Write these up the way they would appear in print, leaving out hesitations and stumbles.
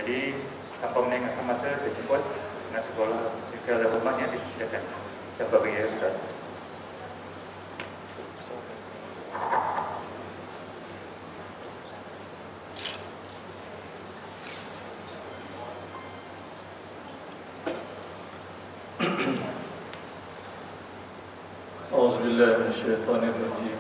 Jadi tanpa meninggalkan masa, saya jemput dengan segala hormat yang dipersilakan. Siapa bagi ya Ustaz? A'udzubillahi minasyaitonirrajim.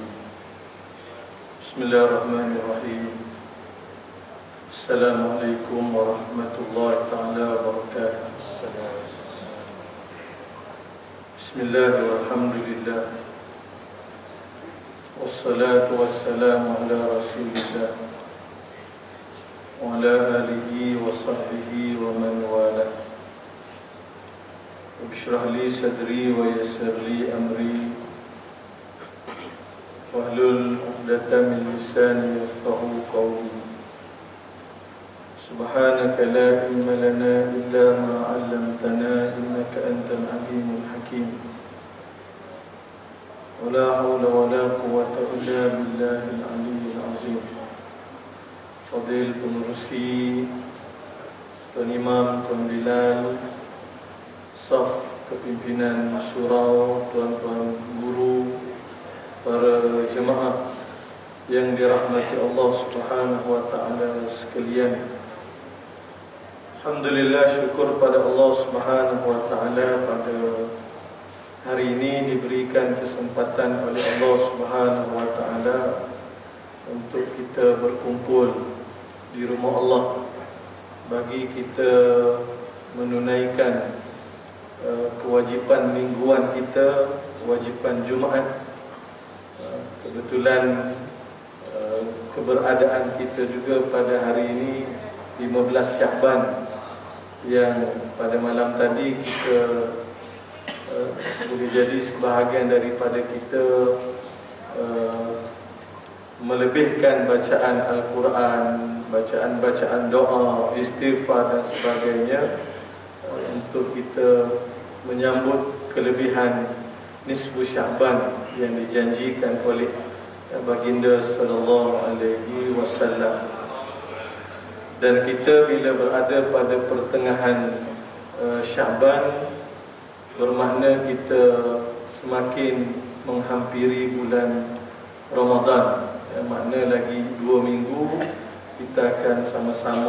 Bismillahirrahmanirrahim. Assalamualaikum warahmatullahi taala wabarakatuh. Bismillahirrahmanirrahim. Wassalatu wassalamu ala Rasulillah wa ala alihi wa sahbihi wa man wala. Bishrah li sadri wa yassir li amri wahlul 'uqdatam min lisani yafqahu qawli. Subhanaka la ilma lana illa ma 'allamtana innaka antal alimul hakim. Wa la hawla wa la quwwata illa billahil aliyyil azim. Fadil penerusi Tuan Imam, Tuan Bilal, saf kepimpinan surau, tuan-tuan guru, para jemaah yang dirahmati Allah Subhanahu wa taala sekalian. Alhamdulillah, syukur pada Allah Subhanahu wa taala pada hari ini diberikan kesempatan oleh Allah Subhanahu wa taala untuk kita berkumpul di rumah Allah bagi kita menunaikan kewajipan mingguan kita, kewajipan Jumaat. Kebetulan keberadaan kita juga pada hari ini 15 Syakban, yang pada malam tadi kita boleh jadi sebahagian daripada kita melebihkan bacaan Al-Quran, bacaan-bacaan doa, istighfar dan sebagainya untuk kita menyambut kelebihan nisfu Sya'ban yang dijanjikan oleh baginda sallallahu alaihi wasallam. Dan kita bila berada pada pertengahan Sya'ban, bermakna kita semakin menghampiri bulan Ramadan. Makna lagi 2 minggu kita akan sama-sama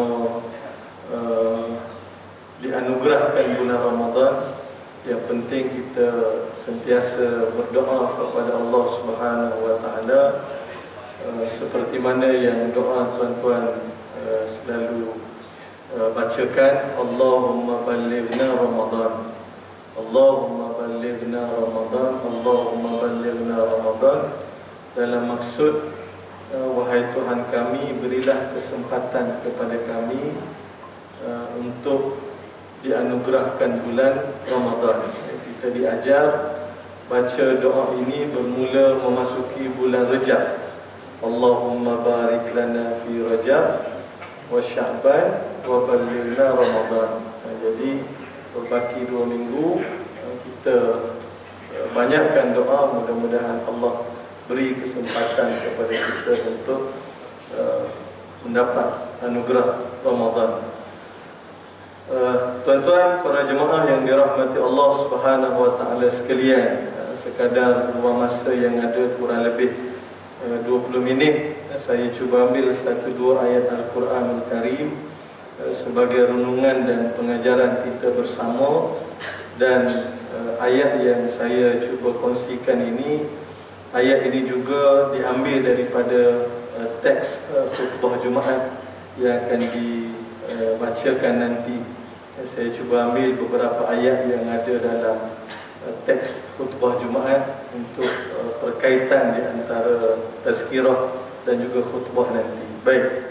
dianugerahkan bulan Ramadan. Yang penting kita sentiasa berdoa kepada Allah Subhanahu wa taala, seperti mana yang doa tuan-tuan selalu bacakan, Allahumma ballighna Ramadan, Allahumma ballighna Ramadan, Allahumma ballighna Ramadan, dalam maksud wahai Tuhan kami, berilah kesempatan kepada kami untuk dianugerahkan bulan Ramadan. Kita diajar baca doa ini bermula memasuki bulan Rajab. Allahumma barik lana fi Rajab wa Sya'ban wa ballighna Ramadan. Jadi berbaki 2 minggu kita banyakkan doa, mudah-mudahan Allah beri kesempatan kepada kita untuk mendapat anugerah Ramadan. Tuan-tuan, para jemaah yang dirahmati Allah Subhanahu wa taala sekalian, sekadar ruang masa yang ada kurang lebih 20 minit, saya cuba ambil 1-2 ayat Al-Quran Al-Karim sebagai renungan dan pengajaran kita bersama. Dan ayat yang saya cuba kongsikan ini, ayat ini juga diambil daripada teks khutbah Jumaat yang akan dibacakan nanti. Saya cuba ambil beberapa ayat yang ada dalam teks khutbah Jumaat untuk perkaitan di antara tazkirah dan juga khutbah nanti. Baik.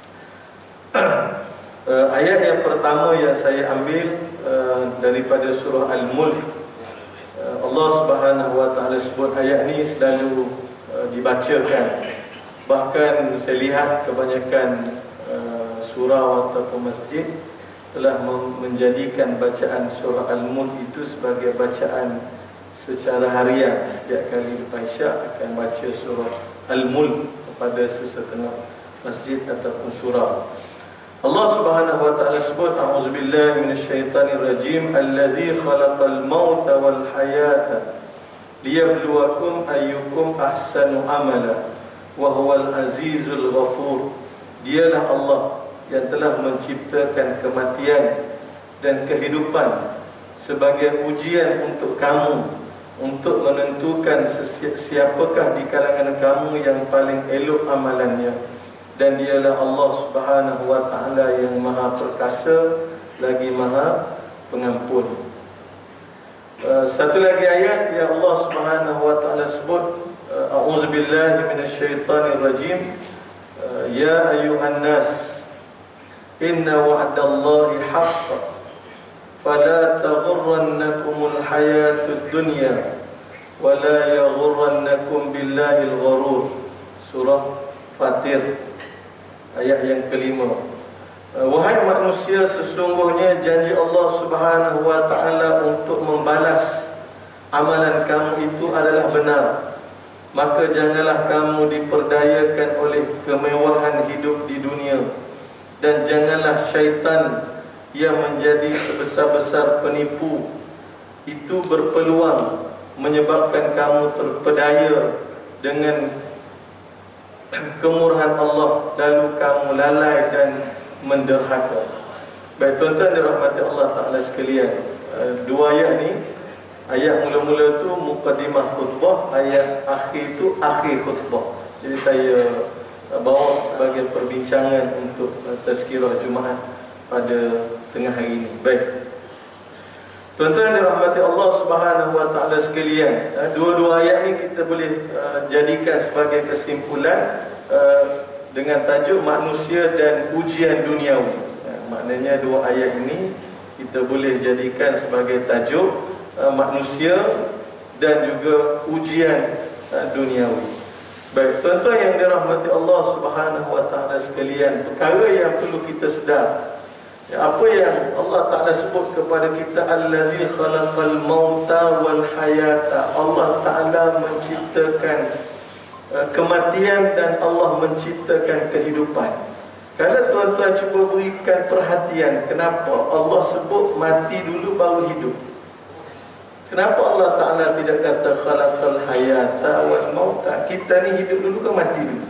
Ayat yang pertama yang saya ambil daripada surah Al-Mulk. Allah Subhanahu wa taala sebut ayat ni selalu dibacakan. Bahkan saya lihat kebanyakan surau ataupun masjid telah menjadikan bacaan surah Al-Mulk itu sebagai bacaan secara harian. Setiap kali lepas Isyak akan baca surah Al-Mulk kepada sesetengah masjid ataupun surau. Allah Subhanahu wa taala sebut, a'udzubillahi minasyaitonir rajim, allazi khalaqal mauta wal hayata liyabluwakum ayyukum ahsanu amala wa huwal azizul ghafur. Dialah Allah yang telah menciptakan kematian dan kehidupan sebagai ujian untuk kamu, untuk menentukan siapakah di kalangan kamu yang paling elok amalannya. Dan dialah Allah Subhanahu wa taala yang Maha Perkasa lagi Maha Pengampun. Satu lagi ayat yang Allah Subhanahu wa taala sebut, a'udzubillahi minasyaitonir rajim, ya ayyuhan nas inna wa'dallahi haqq fala taghurrannakumul hayatud dunya wala yaghurrannakum billahil gharur. Surah Fatir ayat yang kelima. Wahai manusia, sesungguhnya janji Allah Subhanahu wa taala untuk membalas amalan kamu itu adalah benar. Maka janganlah kamu diperdayakan oleh kemewahan hidup di dunia, dan janganlah syaitan yang menjadi sebesar-besar penipu itu berpeluang menyebabkan kamu terpedaya dengan kemurahan Allah, lalu kamu lalai dan menderhaka. Baik tuan-tuan dirahmati Allah Ta'ala sekalian, dua ayat ni, ayat mula-mula tu muqaddimah khutbah, ayat akhir tu akhir khutbah. Jadi saya bawa sebagai perbincangan untuk tazkirah Jumaat pada tengah hari ini. Baik tuan-tuan dirahmati Allah Subhanahu wa taala sekalian, dua-dua ayat ni kita boleh jadikan sebagai kesimpulan dengan tajuk manusia dan ujian duniawi. Maknanya dua ayat ini kita boleh jadikan sebagai tajuk manusia dan juga ujian duniawi. Baik tuan-tuan yang dirahmati Allah Subhanahu wa taala sekalian, perkara yang perlu kita sedar, apa yang Allah Ta'ala sebut kepada kita, allazi khalaqal mauta wal hayata. Allah Ta'ala menciptakan kematian dan Allah menciptakan kehidupan. Kalau tuan-tuan cuba berikan perhatian, kenapa Allah sebut mati dulu baru hidup? Kenapa Allah Ta'ala tidak kata khalaqal hayata wal mauta? Kita ni hidup dulu ke mati dulu?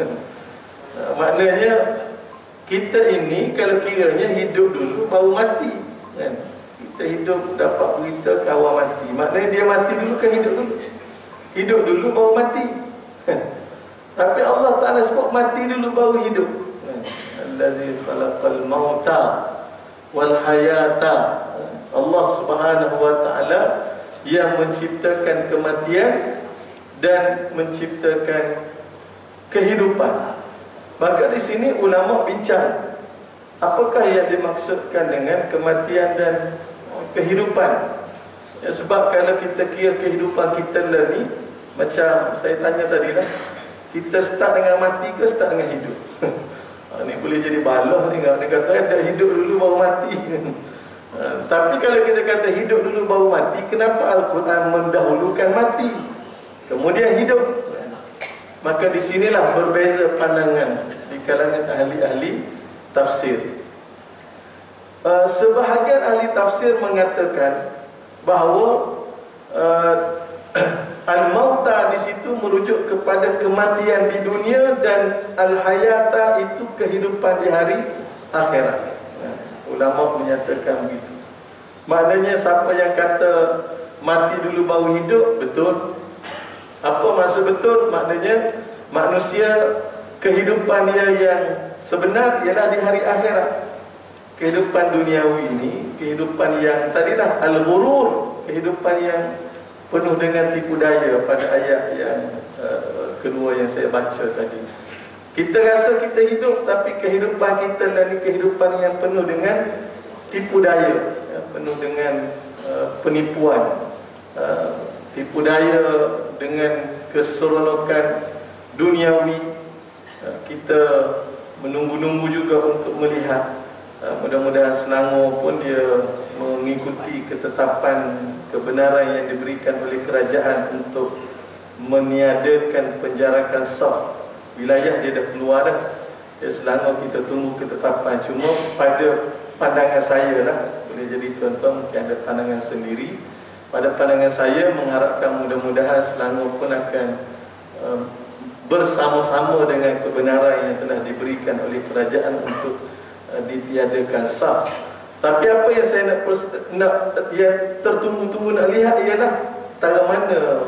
Maknanya kita ini kalau kiranya hidup dulu baru mati, kan? Kita hidup dapat berita kawan mati, maknanya dia mati dulu ke hidup dulu? Hidup dulu baru mati. Tapi Allah Ta'ala sebut mati dulu baru hidup. Allazi khalaqal mauta wal hayata. Allah Subhanahu wa taala yang menciptakan kematian dan menciptakan kehidupan. Maka di sini ulama bincang, apakah yang dimaksudkan dengan kematian dan kehidupan? Ya, sebab kalau kita kira kehidupan kita lah ni, macam saya tanya tadi lah, kita start dengan mati ke start dengan hidup? Ini boleh jadi balah ni, dia kata dah hidup dulu baru mati. Tapi kalau kita kata hidup dulu baru mati, kenapa Al-Quran mendahulukan mati kemudian hidup? Maka di sinilah berbeza pandangan di kalangan ahli-ahli tafsir. Sebahagian ahli tafsir mengatakan bahawa al-mauta di situ merujuk kepada kematian di dunia dan al-hayata itu kehidupan di hari akhirat. Ulama menyatakan begitu. Maknanya siapa yang kata mati dulu baru hidup, betul. Apa maksud betul? Maknanya manusia kehidupan dia yang sebenar ialah di hari akhirat. Kehidupan duniawi ini, kehidupan yang tadilah al-ghurur, kehidupan yang penuh dengan tipu daya pada ayat yang kedua yang saya baca tadi. Kita rasa kita hidup, tapi kehidupan kita adalah kehidupan yang penuh dengan tipu daya, penuh dengan penipuan, tipu daya dengan keseronokan duniawi. Kita menunggu-nunggu juga untuk melihat. Mudah-mudahan Selangor pun dia mengikuti ketetapan kebenaran yang diberikan oleh kerajaan untuk meniadakan penjarakan sah. Wilayah dia dah keluar dah. Selangor kita tunggu ketetapan. Cuma pada pandangan saya lah, boleh jadi tuan-tuan mungkin ada pandangan sendiri. Pada pandangan saya, mengharapkan mudah-mudahan Selangor pun akan bersama-sama dengan kebenaran yang telah diberikan oleh kerajaan untuk ditiadakan sah. Tapi apa yang saya nak yang tertunggu-tunggu nak lihat ialah tara mana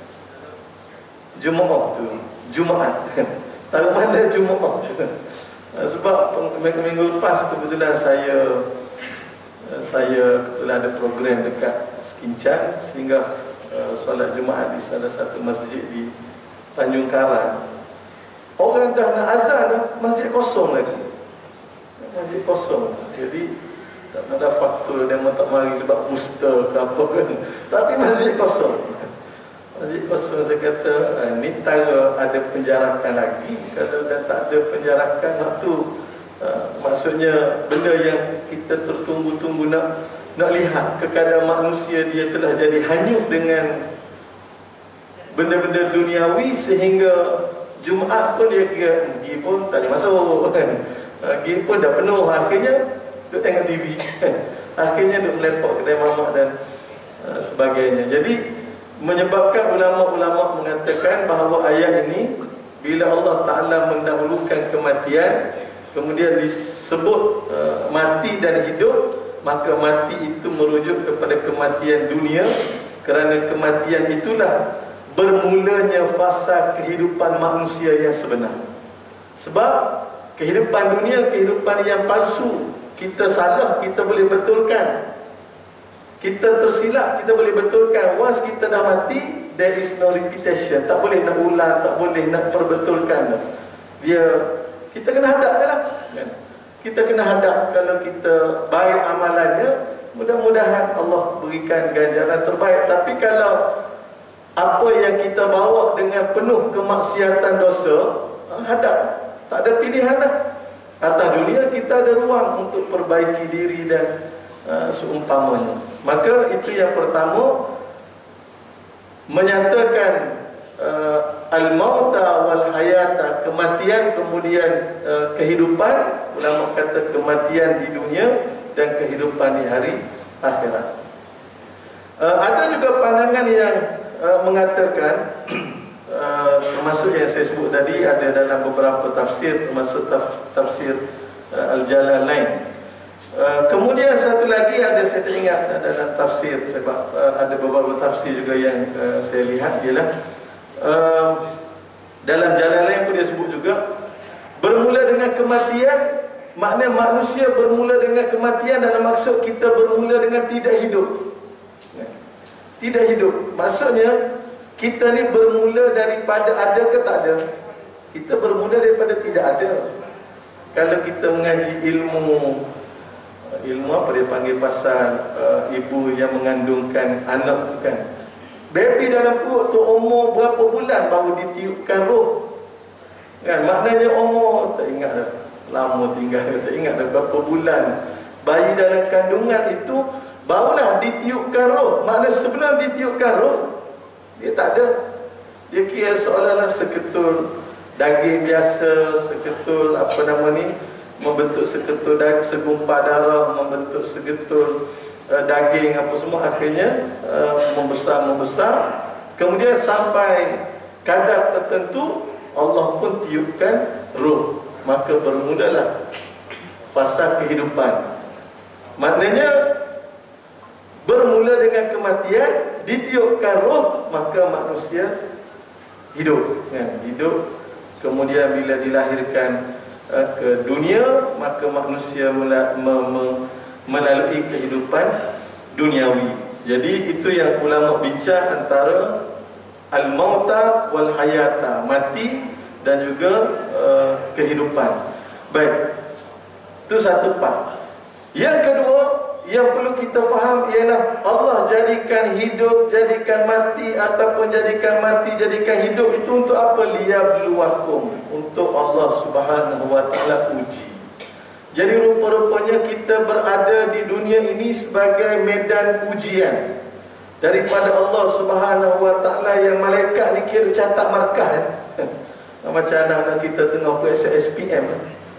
Jumaat tu, Jumaat. Tara mana Jumaat. Sebab minggu lepas kebetulan saya kebetulan ada program dekat Sekincang, sehingga solat Jumaat di salah satu masjid di Tanjung Karang. Orang dah nak azan dah, masjid kosong lagi. Masjid kosong. Jadi tak ada faktor dia tak mari sebab booster ke apa kan. Tapi masjid kosong. Masjid kosong, saya kata ni tara ada penjarakan lagi. Kalau dah tak ada penjarakan tu maksudnya benda yang kita tertunggu-tunggu nak lihat keadaan manusia dia telah jadi hanyut dengan benda-benda duniawi, sehingga Jumaat pun dia kira pergi pun tak ada masuk kan. Pergi pun dah penuh, akhirnya duk tengok TV. Akhirnya duk melepok kedai mamak dan sebagainya. Jadi menyebabkan ulama-ulama mengatakan bahawa ayat ini, bila Allah Ta'ala mendahulukan kematian, kemudian disebut mati dan hidup, maka mati itu merujuk kepada kematian dunia, kerana kematian itulah bermulanya fasa kehidupan manusia yang sebenar. Sebab kehidupan dunia, kehidupan yang palsu. Kita salah, kita boleh betulkan. Kita tersilap, kita boleh betulkan. Once kita dah mati, there is no repetition. Tak boleh nak ulang, tak boleh nak perbetulkan. Kita kena hadap je lah kan? Kita kena hadap. Kalau kita baik amalannya, mudah-mudahan Allah berikan ganjaran terbaik. Tapi kalau apa yang kita bawa dengan penuh kemaksiatan dosa, hadap. Tak ada pilihan lah. Atas dunia kita ada ruang untuk perbaiki diri dan seumpamanya. Maka itu yang pertama, menyatakan al-mauta wal hayata, kematian kemudian kehidupan. Ulama kata kematian di dunia dan kehidupan di hari akhirat. Ada juga pandangan yang mengatakan, termasuk yang saya sebut tadi, ada dalam beberapa tafsir, termasuk tafsir Al-Jalalain. Kemudian satu lagi ada, saya teringat dalam tafsir, sebab ada beberapa tafsir juga yang saya lihat, ialah dalam Jalalain pun dia sebut juga, bermula dengan kematian, maknanya manusia bermula dengan kematian dalam maksud kita bermula dengan tidak hidup. Tidak hidup, maksudnya kita ni bermula daripada ada ke tak ada. Kita bermula daripada tidak ada. Kalau kita mengaji ilmu apa dia panggil, pasal ibu yang mengandungkan anak tu kan, baby dalam perut tu umur berapa bulan baru ditiupkan roh kan. Maknanya umur tak ingat dah, lama tinggal, tak ingat dah berapa bulan. Bayi dalam kandungan itu barulah ditiupkan roh. Maknanya sebelum ditiupkan roh, dia tak ada. Dia kira seolah-olah seketul daging biasa, seketul apa nama ni, membentuk seketul segumpal darah, membentuk seketul daging apa semua, akhirnya membesar. Kemudian sampai kadar tertentu Allah pun tiupkan roh, maka bermulalah fasa kehidupan. Maknanya bermula dengan kematian, ditiupkan roh, maka manusia hidup kan? Hidup. Kemudian bila dilahirkan ke dunia, maka manusia melalui kehidupan duniawi. Jadi itu yang ulama bincang antara al-mauta wal hayata, mati dan juga kehidupan. Baik, itu satu part. Yang kedua yang perlu kita faham ialah Allah jadikan hidup, jadikan mati, ataupun jadikan mati, jadikan hidup itu untuk apa? Liyabluwakum, untuk Allah Subhanahu wa taala uji. Jadi rupa-rupanya kita berada di dunia ini sebagai medan ujian daripada Allah Subhanahu wa taala, yang malaikat ni kira catat markah kan? Macam anak-anak kita tengah periksa SPM,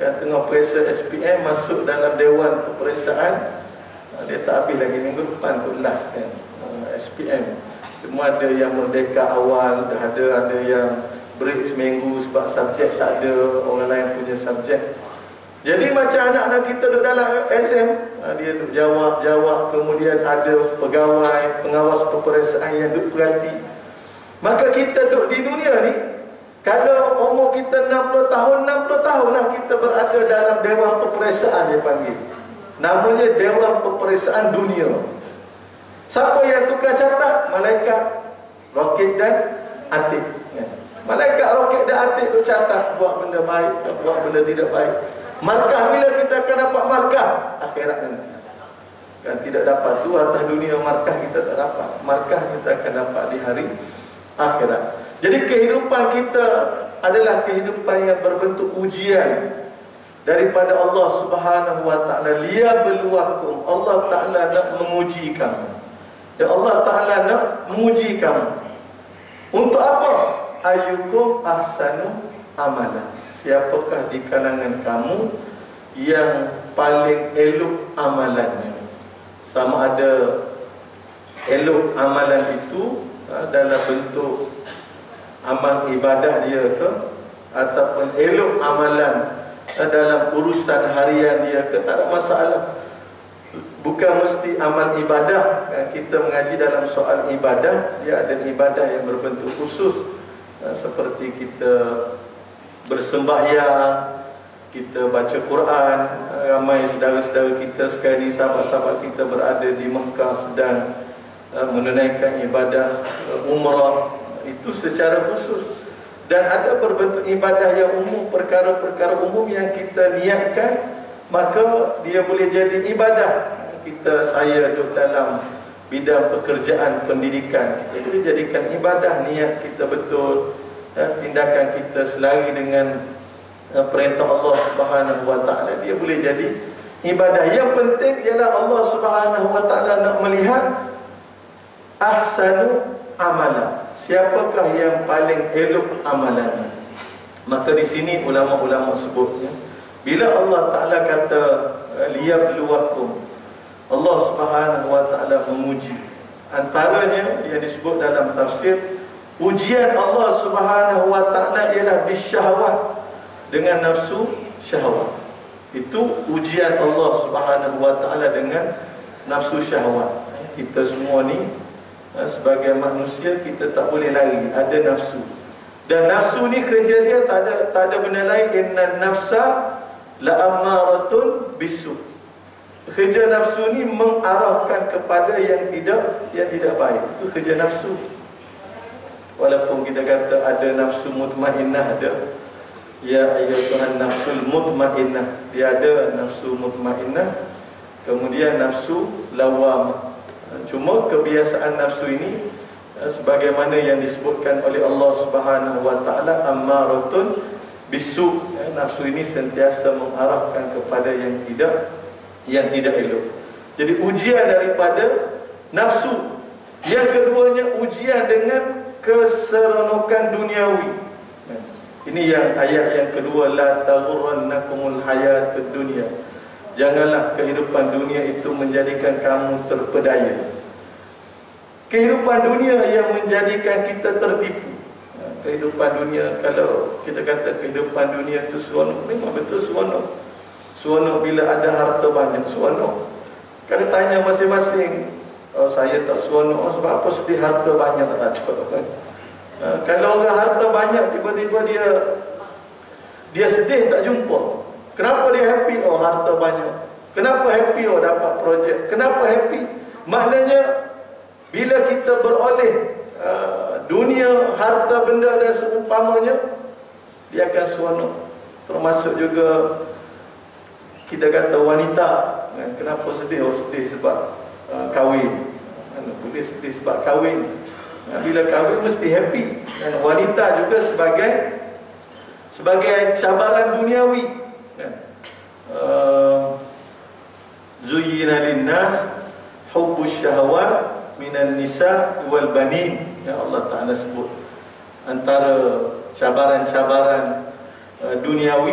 Kan tengah periksa SPM masuk dalam Dewan Peperiksaan, dia tak habis lagi minggu depan tu last kan, SPM. Semua ada yang merdeka awal, dah ada yang break seminggu sebab subjek tak ada, orang lain punya subjek. Jadi macam anak-anak kita duduk dalam exam, dia duduk jawab, kemudian ada pegawai, pengawas peperiksaan yang duduk perhati. Maka kita duduk di dunia ni, kalau umur kita 60 tahun lah kita berada dalam Dewan Peperiksaan dia panggil. Namanya Dewan Peperiksaan Dunia. Siapa yang tukar catat? Malaikat, Raqib dan Atid. Malaikat Raqib dan Atid tu catat buat benda baik, buat benda tidak baik. Markah, bila kita akan dapat markah? Akhirat nanti. Kan tidak dapat tu atas dunia, markah kita tak dapat. Markah kita akan dapat di hari akhirat. Jadi kehidupan kita adalah kehidupan yang berbentuk ujian daripada Allah Subhanahu wa taala. Liyabluwakum, Allah Taala nak menguji kamu. Ya, Allah Taala nak menguji kamu. Untuk apa? Ayyukum ahsanu amalan. Siapakah di kalangan kamu yang paling elok amalannya? Sama ada elok amalan itu dalam bentuk amal ibadah dia ke, ataupun elok amalan dalam urusan harian dia ke, tak ada masalah. Bukan mesti amal ibadah. Kita mengaji dalam soal ibadah, dia ada ibadah yang berbentuk khusus, seperti kita bersembahyang, kita baca Quran. Ramai saudara-saudara kita sekali, sahabat-sahabat kita berada di Mekah sedang menunaikan ibadah umrah, itu secara khusus. Dan ada berbentuk ibadah yang umum, perkara-perkara umum yang kita niatkan, maka dia boleh jadi ibadah. Saya duduk dalam bidang pekerjaan pendidikan, kita boleh jadikan ibadah. Niat kita betul, tindakan kita selari dengan perintah Allah Subhanahu wa taala, dia boleh jadi ibadah. Yang penting ialah Allah Subhanahu wa taala nak melihat ahsanu amalan, siapakah yang paling elok amalannya. Maka di sini ulama-ulama sebutnya, bila Allah Taala kata liyabluwakum, Allah Subhanahu wa taala menguji. Antaranya yang disebut dalam tafsir, ujian Allah Subhanahu wa taala ialah bisyahwat, dengan nafsu syahwat. Itu ujian Allah Subhanahu wa taala dengan nafsu syahwat. Kita semua ni sebagai manusia, kita tak boleh lari, ada nafsu. Dan nafsu ni kerja dia tak ada benda lain, innan nafsa la'ammaratun bisu. Kerja nafsu ni mengarahkan kepada yang tidak baik. Itu kerja nafsu. Walaupun kita kata ada nafsu mutmainnah, ada ya ayyatuhan nafsul mutmainnah, dia ada nafsu mutmainnah, kemudian nafsu lawamah. Cuma kebiasaan nafsu ini, sebagaimana yang disebutkan oleh Allah Subhanahu wa taala, ammaratun bisu. Nafsu ini sentiasa mengarahkan kepada yang tidak elok. Jadi ujian daripada nafsu. Yang keduanya ujian dengan keseronokan duniawi. Ini yang ayat yang kedua, la taghurrannakumul hayatud dunya. Janganlah kehidupan dunia itu menjadikan kamu terpedaya. Kehidupan dunia yang menjadikan kita tertipu. Kehidupan dunia, kalau kita kata kehidupan dunia itu seronok, memang betul seronok. Seronok bila ada harta banyak, seronok. Kalau tanya masing-masing, saya tak seronok, sebab apa? Sedih harta banyak, tak ada. Kalau orang harta banyak, tiba-tiba dia sedih tak jumpa. Kenapa dia happy? Oh, harta banyak. Kenapa happy? Oh, dapat projek. Kenapa happy? Maknanya bila kita beroleh dunia, harta benda dan seumpamanya, dia akan seronok. Termasuk juga kita kata wanita, kenapa sedih? Oh, sedih sebab kahwin. Boleh sedih sebab kahwin. Bila kahwin mesti happy. Dan wanita juga sebagai cabaran duniawi. Zuyyina linnas hubbus syahawat minan nisa wal banin. Ya, Allah Ta'ala sebut antara cabaran-cabaran duniawi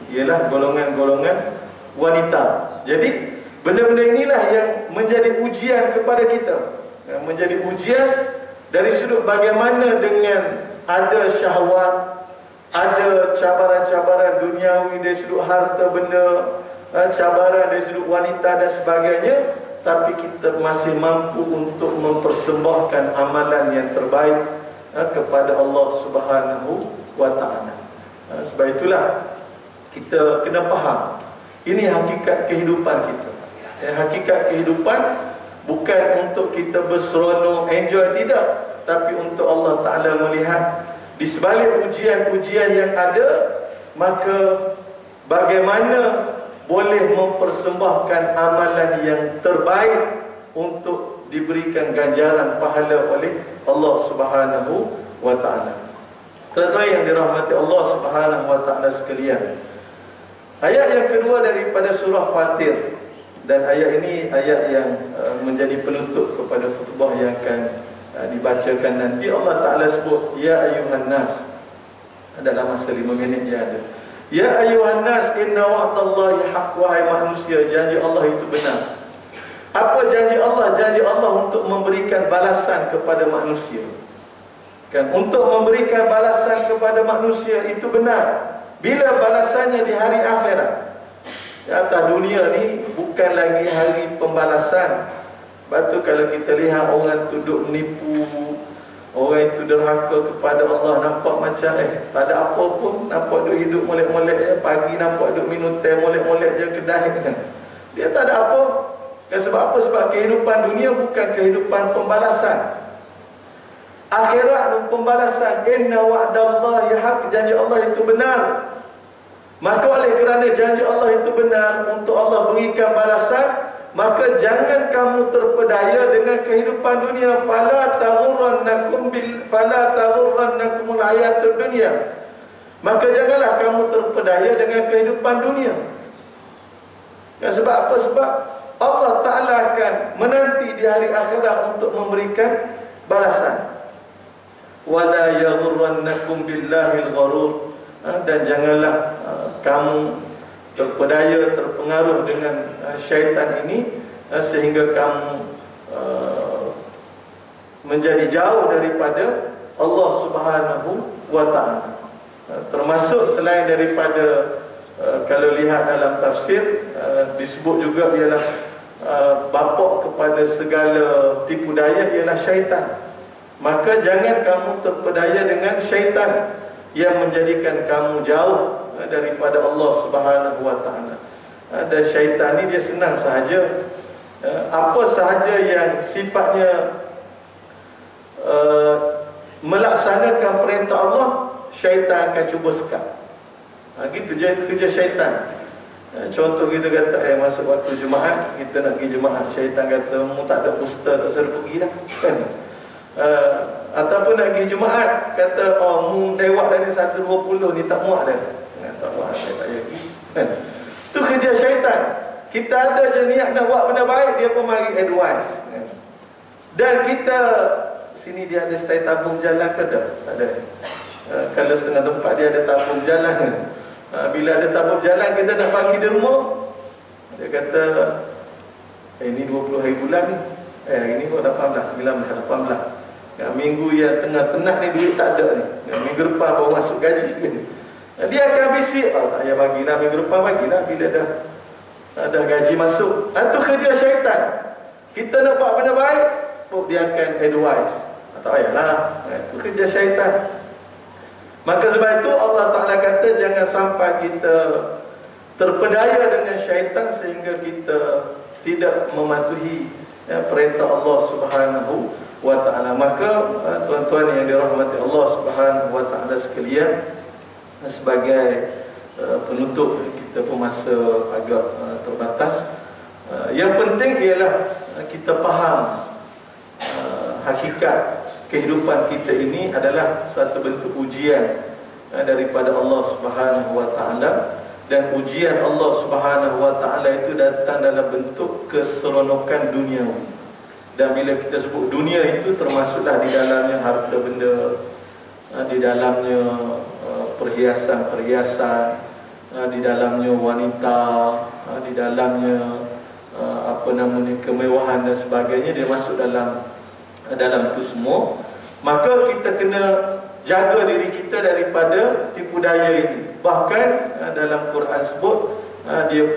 ialah golongan-golongan wanita. Jadi benda-benda inilah yang menjadi ujian kepada kita, menjadi ujian dari sudut bagaimana dengan ada syahwat, ada cabaran-cabaran duniawi dari sudut harta benda, cabaran dari sudut wanita dan sebagainya, tapi kita masih mampu untuk mempersembahkan amalan yang terbaik kepada Allah Subhanahu wa Ta'ala. Sebab itulah kita kena faham, ini hakikat kehidupan kita. Hakikat kehidupan bukan untuk kita berseronok, enjoy, tidak, tapi untuk Allah Ta'ala melihat di sebalik ujian-ujian yang ada, maka bagaimana boleh mempersembahkan amalan yang terbaik untuk diberikan ganjaran pahala oleh Allah Subhanahu wa Ta'ala. Tuan-tuan yang dirahmati Allah Subhanahu wa Ta'ala sekalian, ayat yang kedua daripada surah Fatir, dan ayat ini ayat yang menjadi penutup kepada khutbah yang akan dibacakan nanti. Allah Ta'ala sebut, ya ayuhan nas, dalam masa 5 minit yang ada. Ya ayuhan nas, inna wa'dallahi haq, wahai manusia, janji Allah itu benar. Apa janji Allah? Janji Allah untuk memberikan balasan kepada manusia. Kan, untuk memberikan balasan kepada manusia itu benar. Bila balasannya? Di hari akhirat. Di atas dunia ni bukan lagi hari pembalasan. Sebab tu kalau kita lihat orang tu duk menipu, orang itu derhaka kepada Allah, nampak macam tak ada apa pun, nampak duk hidup molek-molek, pagi nampak duk minum teh molek-molek je kedai kan. Dia tak ada apa. Kan, sebab apa? Sebab kehidupan dunia bukan kehidupan pembalasan. Akhirat pembalasan. Inna wa'dallahi haq, janji Allah itu benar. Maka oleh kerana janji Allah itu benar, untuk Allah berikan balasan, maka jangan kamu terpedaya dengan kehidupan dunia. Fala taghurrannakumul hayatud dunya. Maka janganlah kamu terpedaya dengan kehidupan dunia. Ya, sebab apa? Sebab Allah Ta'ala akan menanti di hari akhirat untuk memberikan balasan. Wala yaghurrannakum billahil gharur. Dan janganlah kamu terpedaya, terpengaruh dengan syaitan ini, sehingga kamu menjadi jauh daripada Allah Subhanahu wa Ta'ala. Termasuk selain daripada kalau lihat dalam tafsir, disebut juga ialah bapak kepada segala tipu daya ialah syaitan. Maka jangan kamu terpedaya dengan syaitan yang menjadikan kamu jauh daripada Allah Subhanahu wa Ta'ala. Dan syaitan ni dia senang sahaja, apa sahaja yang sifatnya melaksanakan perintah Allah, syaitan akan cuba sekat. Gitu je kerja syaitan. Contoh kita kata masuk waktu Jumaat, kita nak pergi Jumaat, syaitan kata mu tak ada poster, tak usah pergi dah kan. Ataupun nak pergi Jumaat, kata mu lewat dari 1.20 ni tak muat dah. Tak muat, saya tak pergi kan. Tu kerja syaitan. Kita ada je niat nak buat benda baik, dia pun mari advice kan. Dan kita sini dia ada stay tabung jalan ke tak? Tak ada. Kalau setengah tempat dia ada tabung jalan kan. Bila ada tabung jalan, kita nak bagi dia rumah, dia kata ini 20 hari bulan ni, hari ni pun 18, 19, 18. Minggu yang tengah-tengah ni duit tak ada ni, minggu depan baru masuk gaji ni. Dia akan bisik, tak payah bagilah, minggu depan bagilah bila dah gaji masuk. Itu kerja syaitan. Kita nak buat benda baik, dia akan advise, tak payahlah. Itu kerja syaitan. Maka sebab itu Allah Ta'ala kata jangan sampai kita terpedaya dengan syaitan sehingga kita tidak mematuhi perintah Allah Subhanahu wa Ta'ala. Maka tuan-tuan yang dirahmati Allah Subhanahu wa Ta'ala sekalian, sebagai penutup, kita pun masa agak terbatas, yang penting ialah kita faham hakikat kehidupan kita ini adalah satu bentuk ujian daripada Allah Subhanahu wa Ta'ala. Dan ujian Allah Subhanahu wa Ta'ala itu datang dalam bentuk keseronokan dunia. Dan bila kita sebut dunia itu, termasuklah di dalamnya harta benda, di dalamnya perhiasan-perhiasan, di dalamnya wanita, di dalamnya kemewahan dan sebagainya, dia masuk dalam itu semua. Maka kita kena jaga diri kita daripada tipu daya ini. Bahkan dalam Quran sebut dia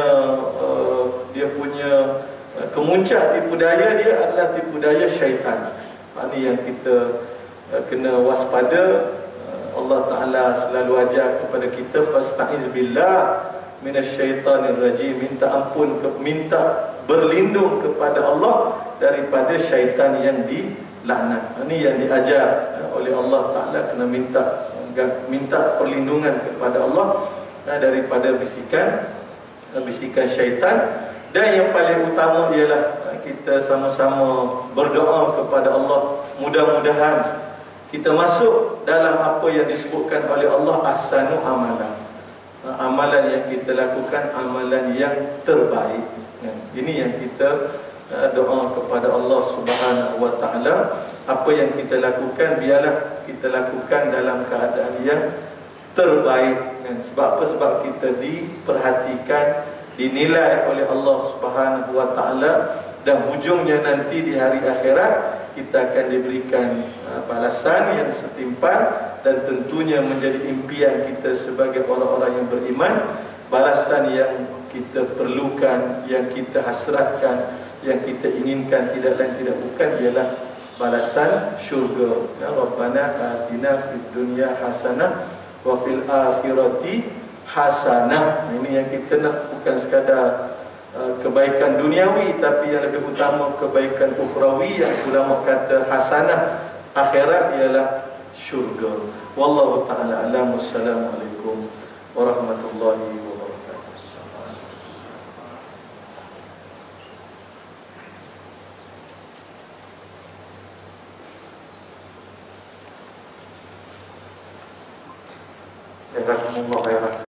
punya kemuncak tipu daya dia adalah tipu daya syaitan. Ini yang kita kena waspada. Allah Ta'ala selalu ajar kepada kita, fasta'iz billah minasyaitanir rajim, minta ampun, minta berlindung kepada Allah daripada syaitan yang dilaknat. Ini yang diajar oleh Allah Ta'ala, kena minta perlindungan kepada Allah daripada bisikan syaitan. Dan yang paling utama ialah kita sama-sama berdoa kepada Allah, mudah-mudahan kita masuk dalam apa yang disebutkan oleh Allah ahsanu amalan. Amalan yang kita lakukan, amalan yang terbaik. Ini yang kita doa kepada Allah Subhanahu wa Ta'ala. Apa yang kita lakukan, biarlah kita lakukan dalam keadaan yang terbaik. Sebab apa? Sebab kita diperhatikan, dinilai oleh Allah Subhanahu wa Ta'ala, dan hujungnya nanti di hari akhirat kita akan diberikan balasan yang setimpal, dan tentunya menjadi impian kita sebagai orang-orang yang beriman. Balasan yang kita perlukan, yang kita hasratkan, yang kita inginkan tidak lain tidak bukan ialah balasan syurga. Rabbana atina fid dunya hasanah wa fil akhirati hasanah. Ini yang kita nak, bukan sekadar kebaikan duniawi, tapi yang lebih utama kebaikan ukhrawi, yang ulama kata hasanah akhirat ialah syurga. Wallahu ta'ala a'lam. Wassalamualaikum warahmatullahi wabarakatuh. Jazakumullah khairan.